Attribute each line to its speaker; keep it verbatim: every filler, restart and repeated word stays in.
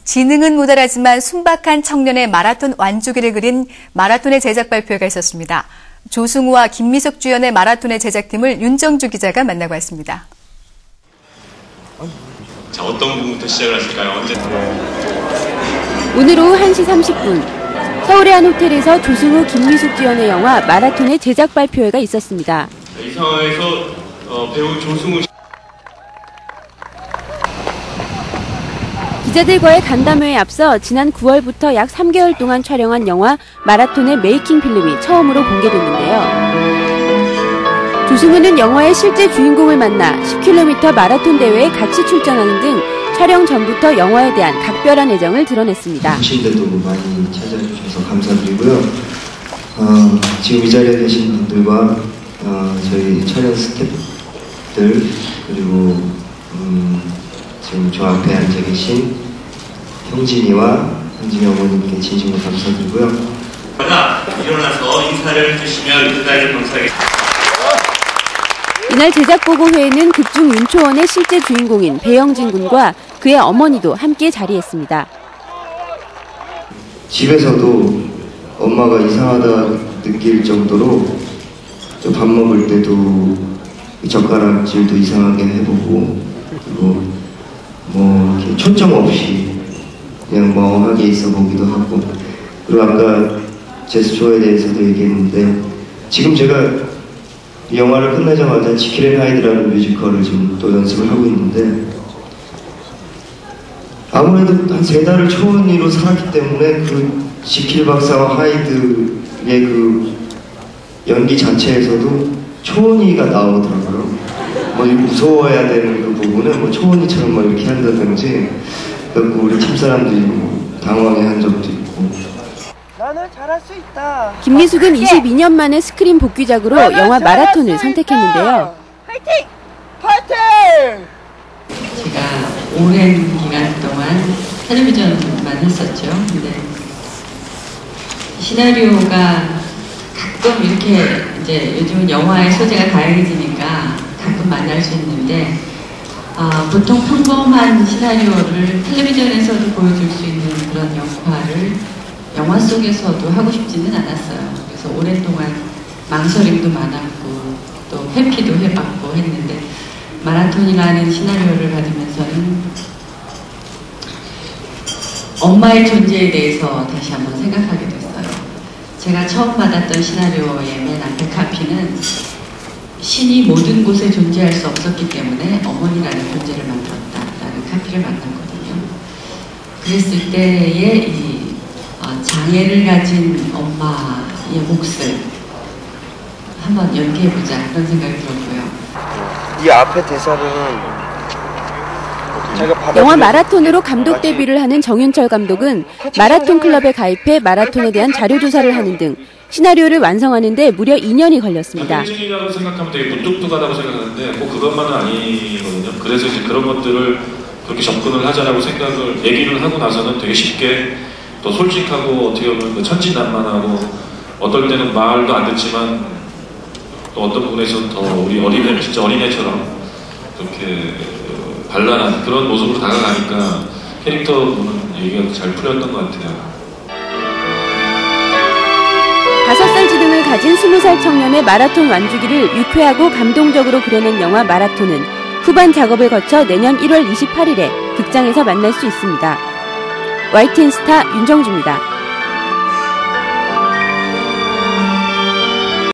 Speaker 1: 지능은 모자라지만 순박한 청년의 마라톤 완주기를 그린 마라톤의 제작 발표회가 있었습니다. 조승우와 김미숙 주연의 마라톤의 제작팀을 윤정주 기자가 만나고 왔습니다.
Speaker 2: 자, 어떤 부분부터 시작을 하실까요? 언제?
Speaker 3: 오늘 오후 한 시 삼십 분 서울의 한 호텔에서 조승우, 김미숙 주연의 영화 마라톤의 제작 발표회가 있었습니다.
Speaker 2: 이 상황에서 어, 배우 조승우 씨.
Speaker 3: 기자들과의 간담회에 앞서 지난 구월부터 약 삼 개월 동안 촬영한 영화 마라톤의 메이킹 필름이 처음으로 공개됐는데요. 조승우는 영화의 실제 주인공을 만나 십 킬로미터 마라톤 대회에 같이 출전하는 등 촬영 전부터 영화에 대한 각별한 애정을 드러냈습니다.
Speaker 4: 오신데도 많이 찾아주셔서 감사드리고요. 어, 지금 이 자리에 계신 분들과 어, 저희 촬영 스태프들 그리고 음, 지금 저 앞에 앉아 계신 형진이와 형진이 어머님께 진심으로 감사드리고요.
Speaker 2: 일어나서 인사를 해주시면 그날을 감사하겠습니다.
Speaker 3: 이날 제작보고회에는 극중 윤초원의 실제 주인공인 배영진 군과 그의 어머니도 함께 자리했습니다.
Speaker 4: 집에서도 엄마가 이상하다 느낄 정도로 밥 먹을 때도 젓가락질도 이상하게 해보고 그리고 뭐 이렇게 초점 없이 그냥 멍하게 있어 보기도 하고 그리고 아까 제스처에 대해서도 얘기했는데 지금 제가 이 영화를 끝내자마자 지킬 앤 하이드라는 뮤지컬을 지금 또 연습을 하고 있는데 아무래도 한 세 달을 초원이로 살았기 때문에 그 지킬 박사와 하이드의 그 연기 자체에서도 초원이가 나오더라고요. 뭐 무서워야 되는 그 부분은 뭐 초원이처럼 뭐 이렇게 한다든지 그리고 우리 팀 사람들이 뭐 당황해한 적도 있고.
Speaker 5: 나는 잘할 수 있다.
Speaker 3: 김미숙은 이십이 년 만에 스크린 복귀작으로 영화 마라톤을 선택했는데요.
Speaker 5: 파이팅! 파이팅!
Speaker 6: 제가 오랜 기간 동안 텔레비전만 했었죠. 근데 시나리오가 가끔 이렇게 이제 요즘은 영화의 소재가 다양해지니까 가끔 만날 수 있는데 어, 보통 평범한 시나리오를 텔레비전에서도 보여줄 수 있는 그런 역할을 영화 속에서도 하고 싶지는 않았어요. 그래서 오랫동안 망설임도 많았고 또 회피도 해봤고 했는데 마라톤이라는 시나리오를 받으면서는 엄마의 존재에 대해서 다시 한번 생각하게 됐어요. 제가 처음 받았던 시나리오의 맨 앞에 카피는 신이 모든 곳에 존재할 수 없었기 때문에 어머니라는 존재를 만들었다라는 카피를 만났거든요. 그랬을 때의 이 어, 장애를 가진 엄마의 몫을 한번 연기해보자 그런 생각이 들었고요.
Speaker 5: 이 앞에 대사는
Speaker 3: 영화 마라톤으로 감독 데뷔를 하는 정윤철 감독은 마라톤 클럽에 가입해 마라톤에 대한 자료 조사를 하는 등 시나리오를 완성하는 데 무려 이 년이 걸렸습니다.
Speaker 2: 현실이라고 생각하면 되게 무뚝뚝하다고 생각하는데 꼭 그것만은 아니거든요. 그래서 이제 그런 것들을 그렇게 접근을 하자라고 생각을 얘기를 하고 나서는 되게 쉽게 또 솔직하고 어떻게 보면 천진난만하고 어떨 때는 말도 안 듣지만 또 어떤 부분에서는 더 우리 어린애, 진짜 어린애처럼 그렇게 발랄한 그런 모습으로 다가가니까 캐릭터 부분은 얘기가 잘 풀렸던 것 같아요.
Speaker 3: 다섯 살 지능을 가진 스무 살 청년의 마라톤 완주기를 유쾌하고 감동적으로 그려낸 영화 마라톤은 후반 작업을 거쳐 내년 일월 이십팔일에 극장에서 만날 수 있습니다. 와이티엔 스타 윤정주입니다.